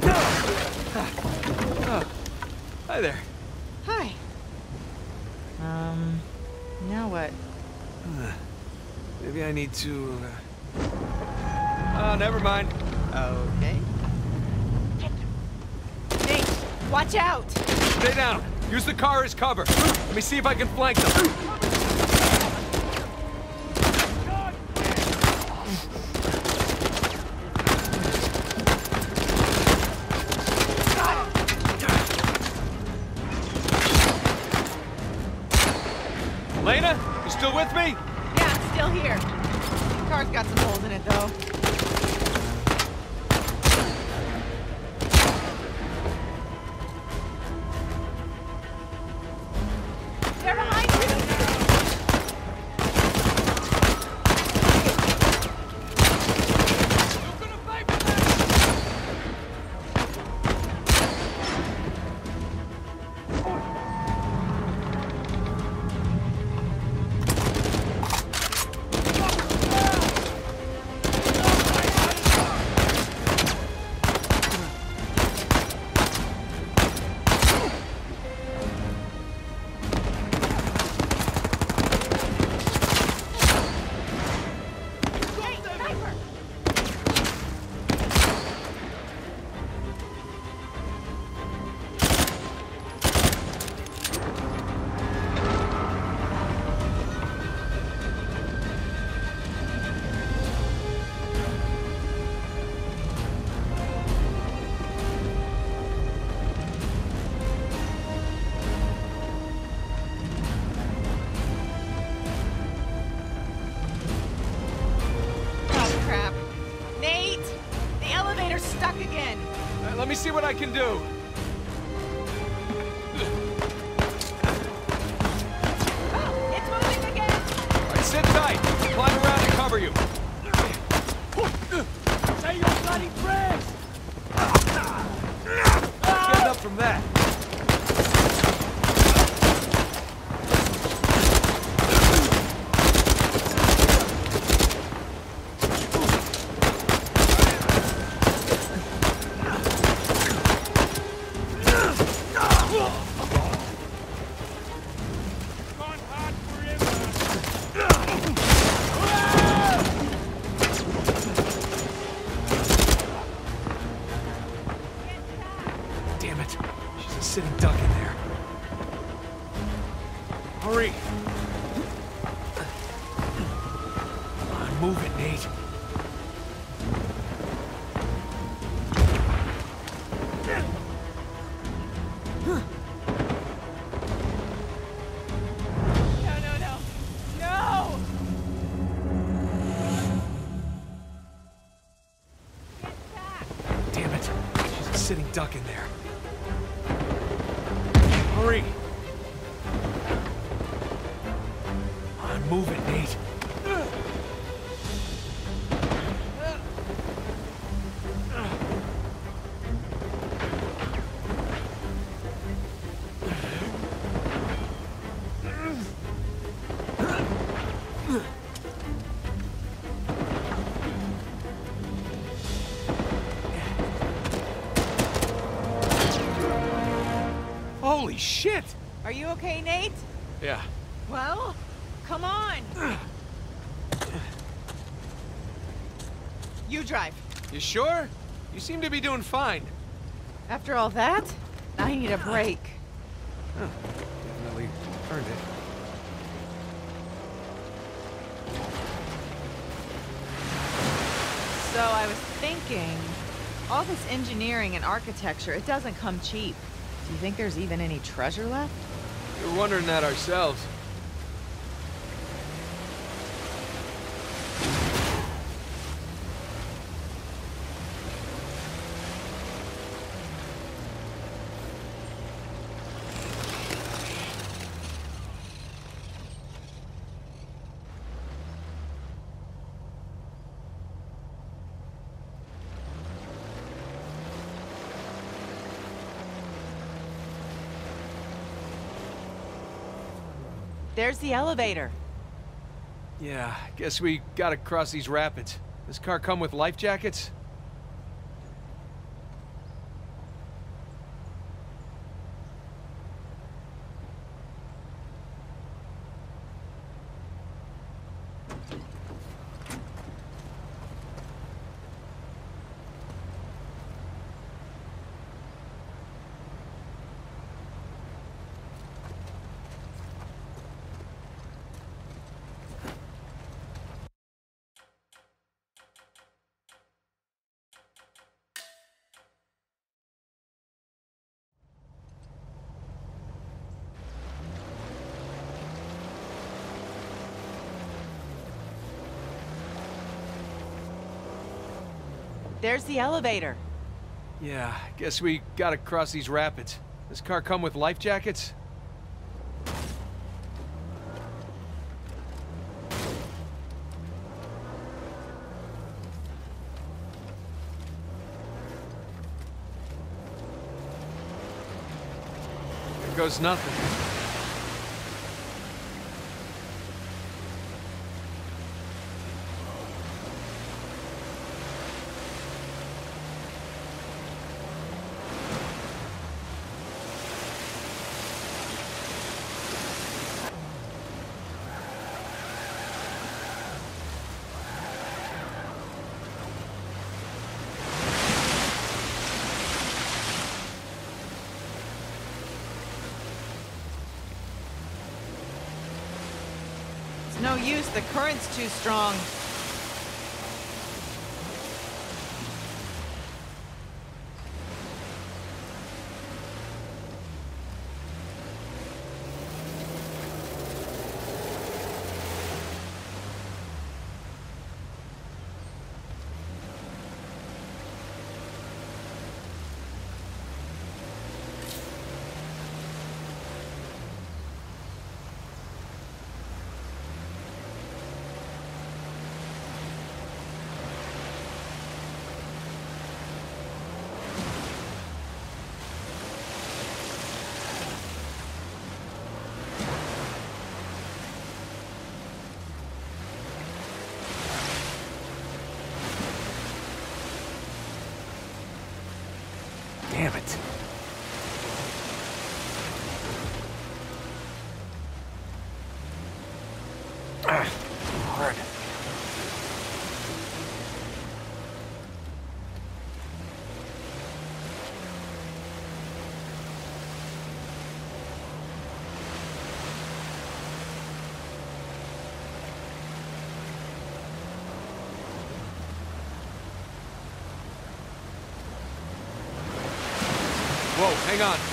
Hi there. Hi. Now what? Maybe I need to... Oh, never mind. Okay. Nate, watch out! Stay down. Use the car as cover. Let me see if I can flank them. Lena, you still with me? Yeah, I'm still here. The car's got some holes in it, though. They're behind you! Stuck again. Let me see what I can do. Oh, it's moving again. All right, sit tight. Climb around and cover you. Say your bloody prayers! Getting up from that. Damn it. She's a sitting duck in there. Hurry. Come on, move it, Nate. No! Damn it. She's a sitting duck in there. Hurry. Come on, move it, Nate. Holy shit! Are you okay, Nate? Yeah. Well, come on. You drive. You sure? You seem to be doing fine. After all that, I need a break. Huh. Definitely earned it. So I was thinking, all this engineering and architecture, it doesn't come cheap. Do you think there's even any treasure left? We were wondering that ourselves. There's the elevator. Yeah, guess we gotta cross these rapids. This car come with life jackets? There's the elevator. Yeah, guess we gotta cross these rapids. This car come with life jackets? There goes nothing. No use, the current's too strong. Damn it. Hard. Whoa, hang on.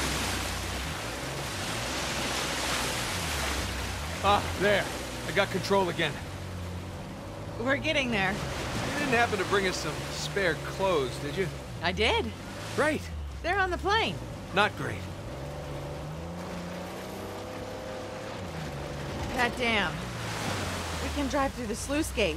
Ah, there. I got control again. We're getting there. You didn't happen to bring us some spare clothes, did you? I did. Great. They're on the plane. Not great. God damn. We can drive through the sluice gate.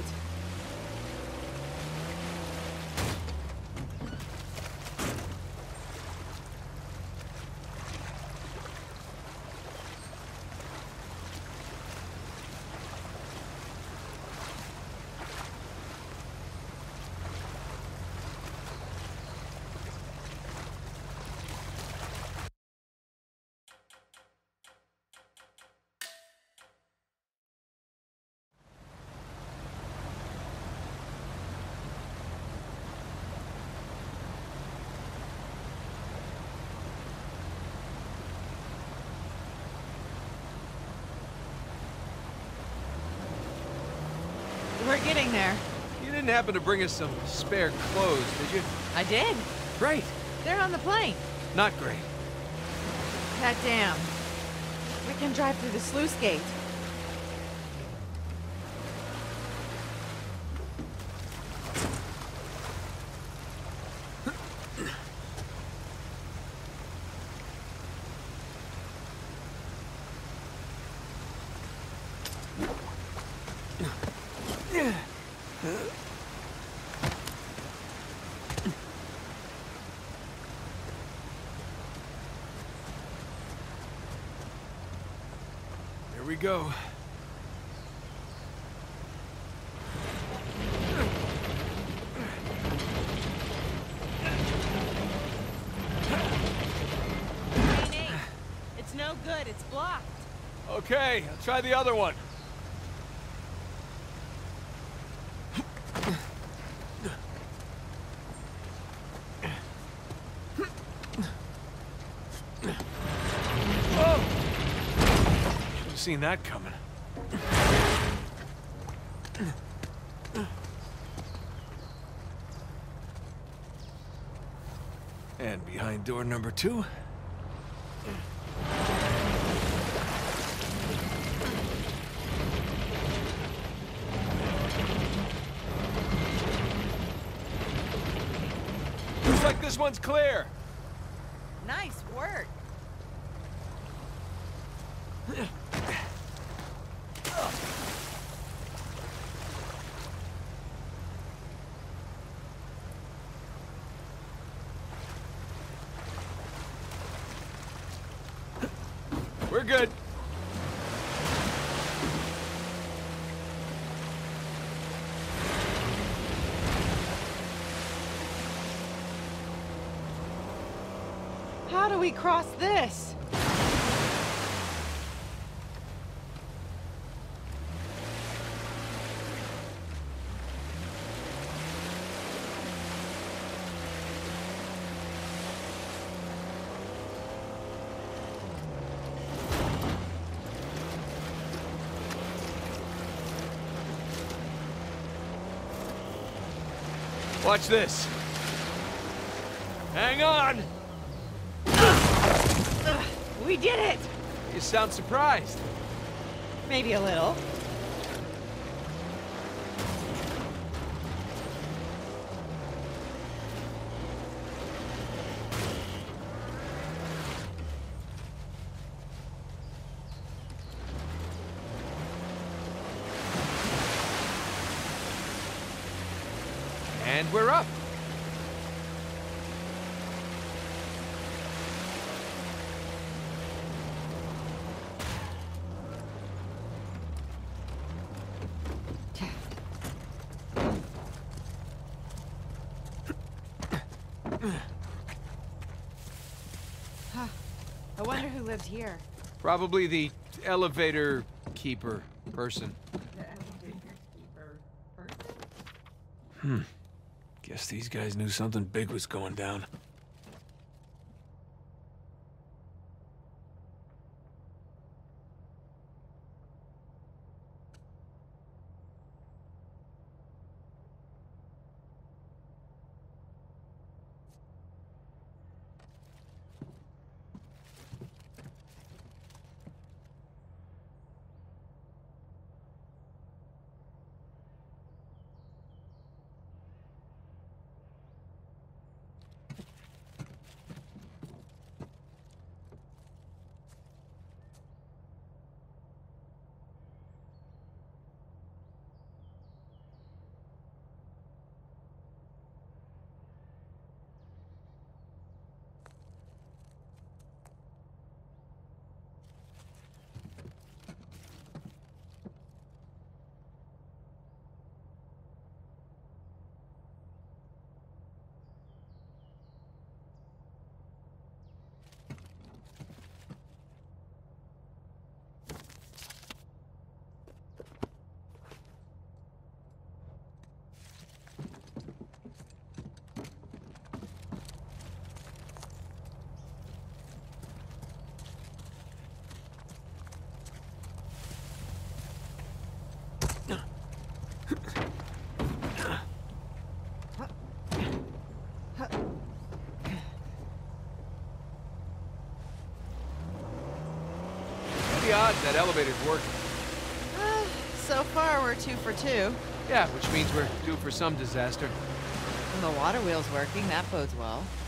We're getting there. You didn't happen to bring us some spare clothes, did you? I did. Great. They're on the plane. Not great. God damn. We can drive through the sluice gate. Here we go. Hey, Nate. It's no good. It's blocked. Okay, I'll try the other one. Should have seen that coming. And behind door number 2. like this one's clear. Nice work. We're good. How do we cross this? Watch this. Hang on! We did it! You sound surprised. Maybe a little. And we're up. I wonder who lived here. Probably the elevator keeper person. Guess these guys knew something big was going down. The odds that elevator's working. So far, we're 2 for 2. Yeah, which means we're due for some disaster. And the water wheel's working, that bodes well.